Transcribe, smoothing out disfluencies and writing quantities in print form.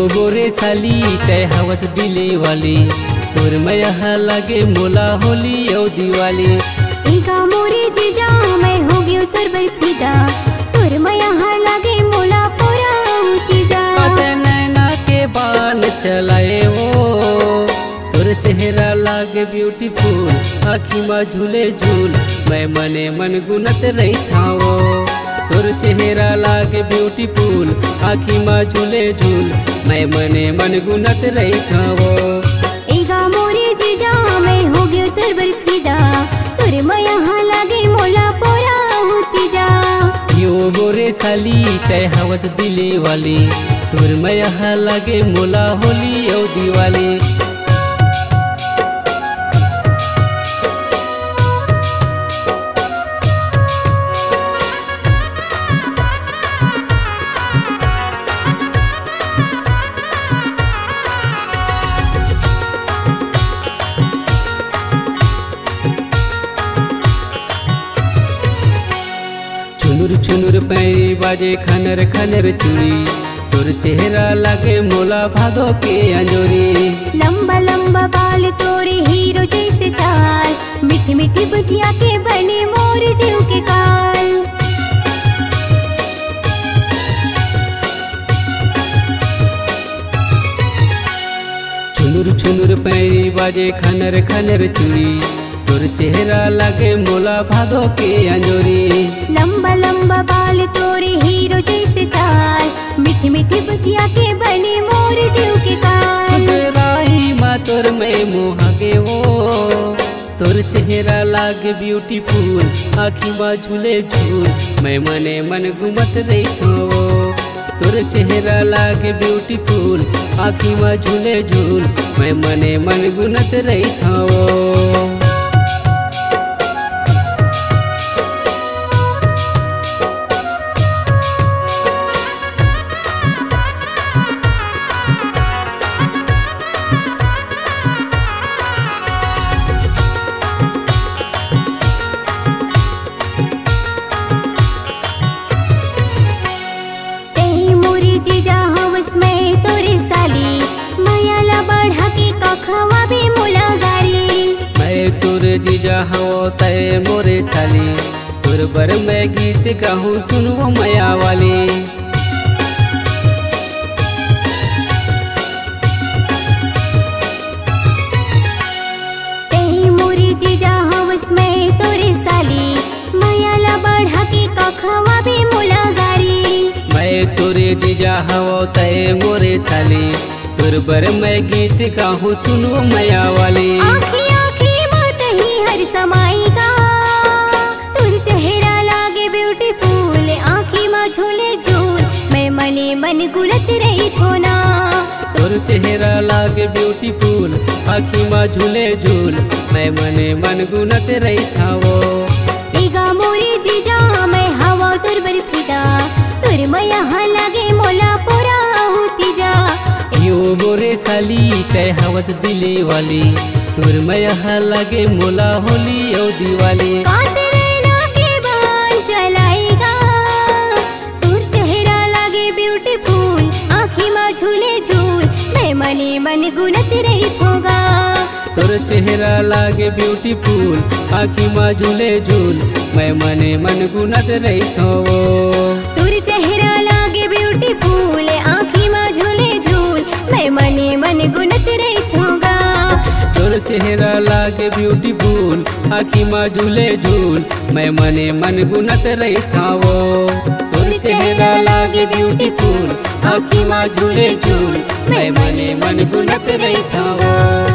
गोरे साली तय हवस दिले वाली तोर मैया लगे मोला होली और दिवाली। एका मोरे जीजा मैं हो गई तोर बर फिदा तोर मैया लगे मोला पूरा तीजा। नैना के बाल चलाए वो तोर चेहरा लागे ब्यूटीफुल आँखी में झूले झूल मैं मने मन गुनत रही था वो। तोर चेहरा लागे ब्यूटीफुल आँखी में झूले झूल मैं मने मन गुनत रही था वो। एगा मोरे जीजा मैं हो गई तोर बर फिदा तोर मैया लागे मोला पूरा तीजा। यो गोरे साली तय हवस दिले वाली तोर मैया लगे मोला होली और दिवाली। चुनुर चुनुर पैरी बाजे खनर खनर चुरी तोर चेहरा लगे मोला भादो के अंजोरी। लंबा लंबा बाल तोरे हीरो जैसे चाल मीठी मीठी बुधिया के बने मोर जीव के काल। चुनुर चुनुर पैरी बाजे खनर खनर चुरी तोर चेहरा लगे मोला भादो के अंजोरी। लंबा लंबा बाल तोरे हीरो जैसे चाल मीठी मीठी बुधिया के बने मोर जीव के काल। राही मा तोर में मोहागे वो तोर चेहरा लागे ब्यूटीफुल आँखी में झूले झूल मैं मने मन घूमत रही वो। तोर चेहरा लागे ब्यूटीफुल आँखी में झूले झूल मैं मने मन गुनत रही वो। जीजा हो तय मोरे साली तोर बर मैं गीत कहूँ सुनो मैया वाली। तय मोरे जीजा हवस में तोरे साली मैया ला बढ़ा के कखवा भी मोला गारी। मैं तोरे जीजा हो तय मोरे साली तोर बर मैं गीत कहूँ सुनो मैया वाली। समाएगा तोर चेहरा लागे ब्यूटीफुल आँखी में झूले झूल मैं मने मन गुनत रही थो ना। तोर चेहरा लागे ब्यूटीफुल आँखी में झूले झूल मैं मने मन गुनत रही था वो। एगा मोरे जीजा मैं हवा तोर बर फिदा तोर मैया लागे मोला पूरा तीजा। यो गोरे साली तय हवस दिले वाली तोर मैया लगे मोला होली और दिवाली। के बाल चलाएगा तोर चेहरा लागे ब्यूटीफुल आँखी में झूले झूल मैं मने मन गुनत रही होगा। तोर चेहरा लागे ब्यूटीफुल आँखी में झूले झूल मैं मने मन गुनत रही वो। तोर चेहरा लागे ब्यूटीफुल आँखी में झूले झूल मैं मने मन गुनत रही होगा। तोर चेहरा लागे ब्यूटीफुल आँखी में झूले झूल मैं मने मन गुनत रही वो। तोर चेहरा लागे ब्यूटीफुल आँखी में झूले झूल मैं मने मन गुनत रही वो।